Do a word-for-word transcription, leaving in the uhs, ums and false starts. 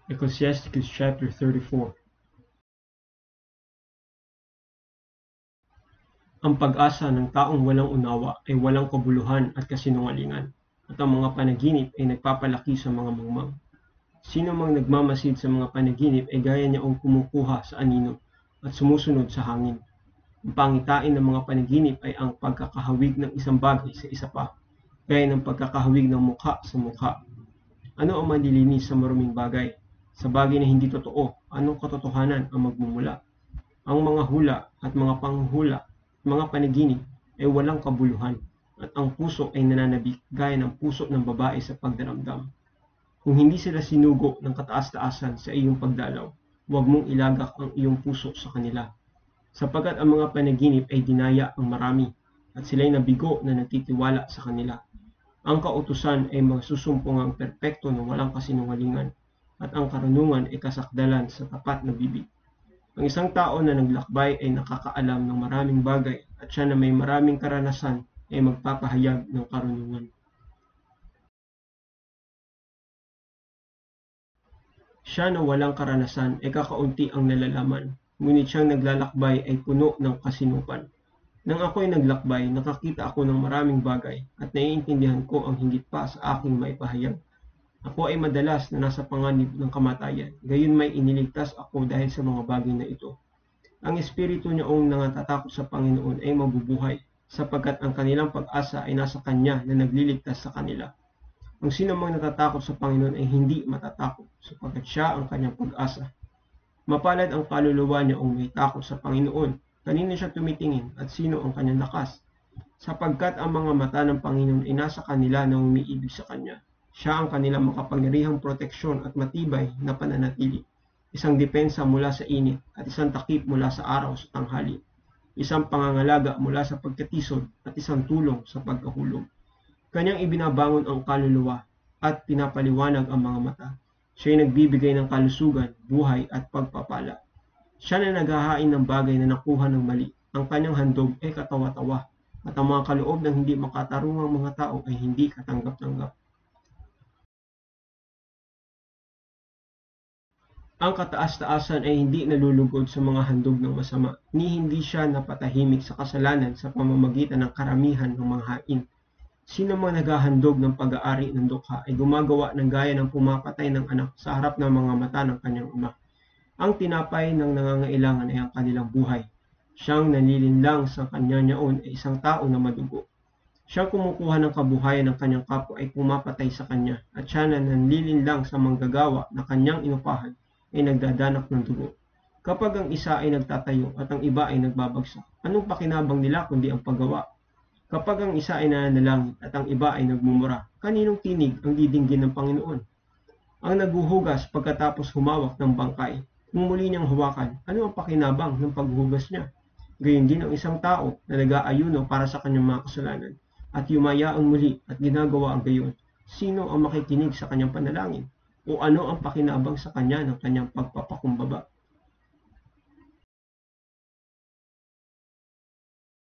Ecclesiasticus chapter thirty-four. Ang pag-asa ng taong walang unawa ay walang kabuluhan at kasinungalingan, at ang mga panaginip ay nagpapalaki sa mga mangmang. Sino mang nagmamasid sa mga panaginip ay gaya niyaong kumukuha sa anino at sumusunod sa hangin. Ang pangitain ng mga panaginip ay ang pagkakahawig ng isang bagay sa isa pa, gaya ng pagkakahawig ng mukha sa mukha. Ano ang manlilinis sa maruming bagay? Sa bagay na hindi totoo, anong katotohanan ang magmumula? Ang mga hula at mga panghuhula at mga panaginip ay walang kabuluhan, at ang puso ay nananabik gaya ng puso ng babae sa pagdaramdam. Kung hindi sila sinugo ng kataas-taasan sa iyong pagdalaw, huwag mong ilagak ang iyong puso sa kanila. Sapagkat ang mga panaginip ay dinaya ang marami, at sila'y nabigo na nagtitiwala sa kanila. Ang kautusan ay magsusumpungang perpekto ng walang kasinungalingan, at ang karunungan ay kasakdalan sa tapat na bibig. Ang isang tao na naglakbay ay nakakaalam ng maraming bagay, at siya na may maraming karanasan ay magpapahayag ng karunungan. Siya na walang karanasan ay kakaunti ang nalalaman, ngunit siyang naglalakbay ay puno ng kasinupan. Nang ako'y naglakbay, nakakita ako ng maraming bagay, at naiintindihan ko ang higit pa sa aking maipahayag. Ako ay madalas na nasa panganib ng kamatayan, gayon may iniligtas ako dahil sa mga bagay na ito. Ang espiritu niyaong nangatakot sa Panginoon ay mabubuhay, sapagkat ang kanilang pag-asa ay nasa Kanya na nagliligtas sa kanila. Ang sino mang natatakot sa Panginoon ay hindi matatakot, sapagkat Siya ang kanyang pag-asa. Mapalad ang kaluluwa niyaong may takot sa Panginoon. Kanino siya tumitingin at sino ang kanyang lakas? Sapagkat ang mga mata ng Panginoon ay nasa kanila na umiibig sa Kanya. Siya ang kanilang makapangyarihang proteksyon at matibay na pananatili. Isang depensa mula sa init at isang takip mula sa araw sa tanghali. Isang pangangalaga mula sa pagkatisod at isang tulong sa pagkahulog. Kanyang ibinabangon ang kaluluwa at pinapaliwanag ang mga mata. Siya ay nagbibigay ng kalusugan, buhay at pagpapala. Siya na naghahain ng bagay na nakuha ng mali. Ang kanyang handog ay katawa-tawa, at ang mga kaloob ng hindi makatarungang mga tao ay hindi katanggap-tanggap. Ang kataas-taasan ay hindi nalulugod sa mga handog ng masama, ni hindi siya napatahimik sa kasalanan sa pamamagitan ng karamihan ng mga hain. Sino mang naghahandog ng pag-aari ng dukha ay gumagawa ng gaya ng pumapatay ng anak sa harap ng mga mata ng kanyang ama. Ang tinapay ng nangangailangan ay ang kanilang buhay. Siyang nanilinlang sa kanya niyaon ay isang tao na madugo. Siyang kumukuha ng kabuhayan ng kanyang kapwa ay pumapatay sa kanya, at siya na nanlilinlang sa manggagawa na kanyang inupahan ay nagdadanak ng dugo. Kapag ang isa ay nagtatayo at ang iba ay nagbabagsak, anong pakinabang nila kundi ang paggawa? Kapag ang isa ay nananalangin at ang iba ay nagmumura, kaninong tinig ang didinggin ng Panginoon? Ang naguhugas pagkatapos humawak ng bangkay, kung muli niyang hawakan, ano ang pakinabang ng paghuhugas niya? Gayon din ang isang tao na nag-aayuno para sa kanyang mga kasalanan, at yumaya ang muli at ginagawa ang gayon. Sino ang makikinig sa kanyang panalangin? O ano ang pakinabang sa kanya ng kanyang pagpapakumbaba?